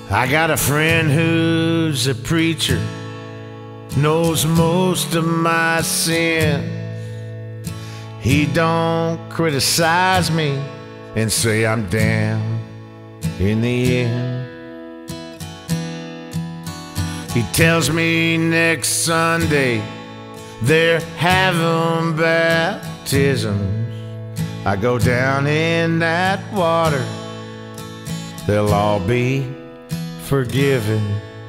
I got a friend who's a preacher, knows most of my sin. He don't criticize me and say I'm damned in the end. He tells me next Sunday they're having baptisms. I go down in that water, they'll all be forgiven.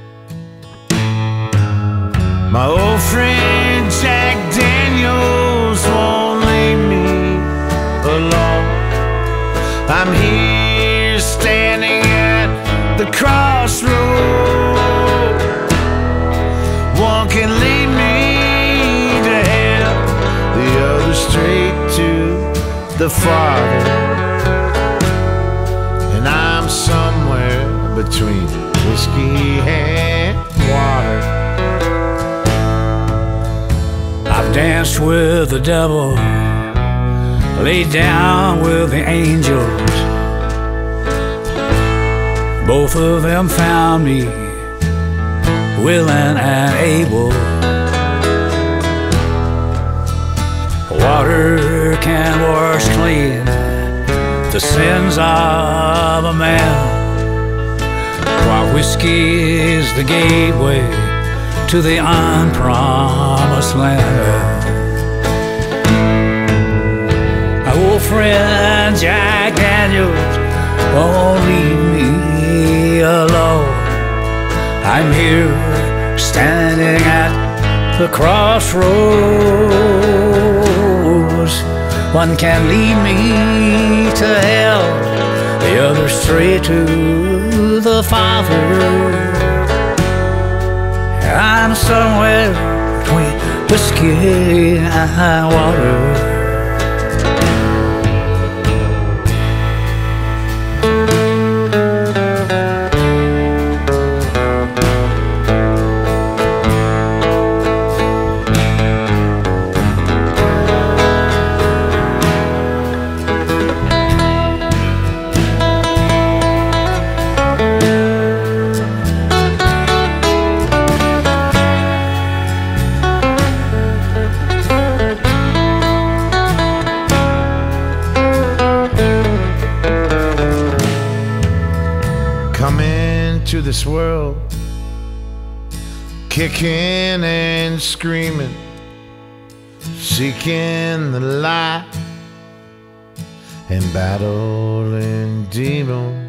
My old friend Jack Daniels won't leave me alone. I'm here standing at the crossroad. One can lead me to hell, the other straight to the Father. And I'm somewhere between whiskey and water. I've danced with the devil, laid down with the angels. Both of them found me willing and able. Water can wash clean the sins of a man, while whiskey is the gateway to the unpromised land. My old friend Jack Daniels won't leave me alone. I'm here standing at the crossroads. One can lead me to hell, the other straight to the Father. I'm somewhere between whiskey and water. Coming to this world, kicking and screaming, seeking the light and battling demons.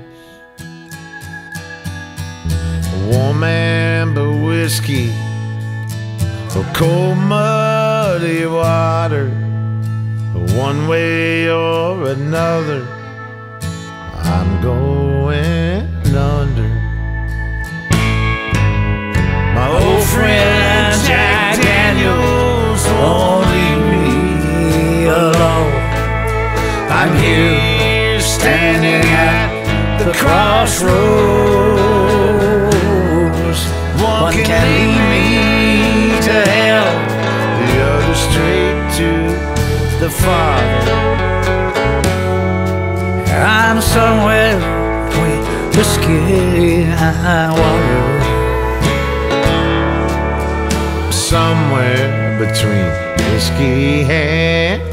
A warm amber whiskey or cold muddy water, one way or another, I'm going under. My old friend Jack Daniels won't leave me alone. I'm here standing at the crossroads. One can lead me to hell, the other straight to the Father. I'm somewhere between whiskey and water. Somewhere between whiskey and